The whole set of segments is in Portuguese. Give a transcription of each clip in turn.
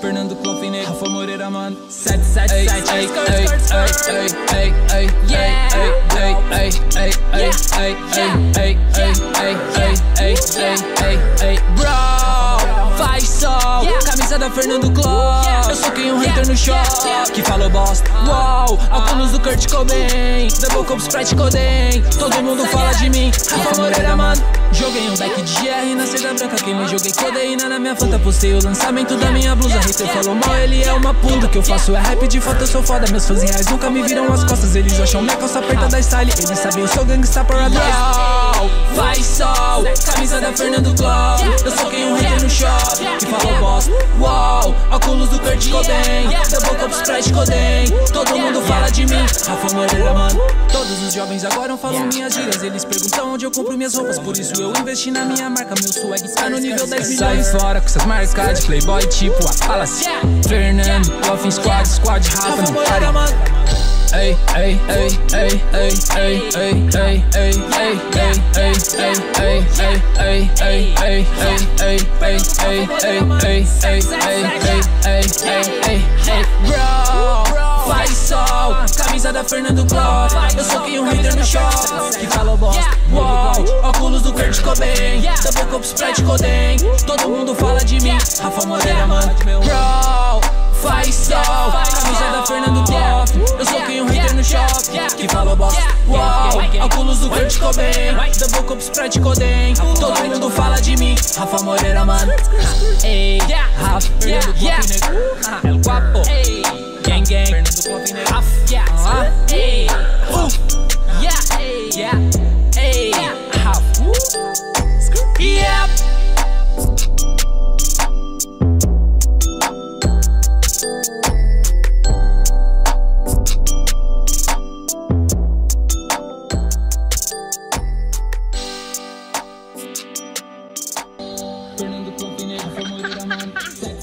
Fernando Clofine, Rafa Moreira, mano. 777, ei, ei, ei, ei, ei, ei, ei, ei, ei, bro, faz sol, camisa da Fernando Cló. Eu sou quem um hater no show, que falou bosta. Uou, óculos do Kurt Cobain, Double Cup Sprite Coden. Todo mundo fala de mim, Rafa Moreira, mano. Joguei um deck de GR na seda branca, queimei, joguei codeína na minha fanta. Postei o lançamento da minha blusa, hater falou mal, ele é uma puta. O que eu faço é rap de foto, eu sou foda. Meus fãs reais nunca me viram as costas, eles acham minha calça aperta da style. Eles sabem, eu sou gangsta paradise. Faz sol, camisa da Fernando Cló. Eu sou quem um hater no shopping, que falou bosta. Uou, óculos do Kurt Cobain, Double Cup Sprite Coden. Todo mundo fala de mim, Rafa Moreira, mano. Todos os jovens agora falam minhas gírias, eles perguntam onde eu compro minhas roupas, por isso eu investi na minha marca. Meu swag tá no nível 10 milhões. Sai fora com essas marcas de playboy tipo a Palace, Fernando, Golfing Squad, Rafa no party. Ei, ei, ei, ei, ei, ei, ei, ei, ei, ei, ei, ei, ei, ei, ei, ei, bro, faz sol, camisa da Fernando Cló. Eu sou quem um hater no show, que falou bosta. Uou, óculos do Kurt Cobain, Double Cup Sprite Coden. Todo mundo fala de mim, Rafa Moreira, mano. Bro, faz sol, camisa da Fernando Cló. Eu sou quem um hater no shopping, que falou bosta. Uou, óculos do Kurt Cobain, Double Cup Sprite Coden. Todo mundo fala de mim, Rafa Moreira, mano. Ei, Rafa, Fernando Clofine, El Guapo, gang gang, Fernando Clofine, Rafa, ei, yeah, ei, Rafa, yeah. Fernando Clofine, Rafa Moreira, mano.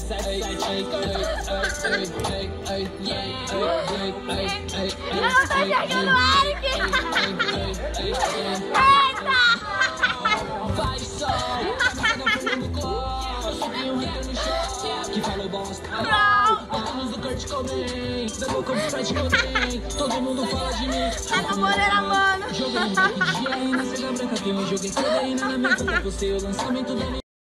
777, Eu não tô enxergando o Eric! Eita! faz sol, camisa da Fernando Cló. Eu sou quem um hater no show, que falou bosta. Óculos do Kurt Cobain, Double Cup Sprite Coden. Todo mundo fala de mim, Rafa Moreira, mano. joguei um deck de GR na seda branca, queimei, joguei codeína na minha conta. Postei o lançamento da minha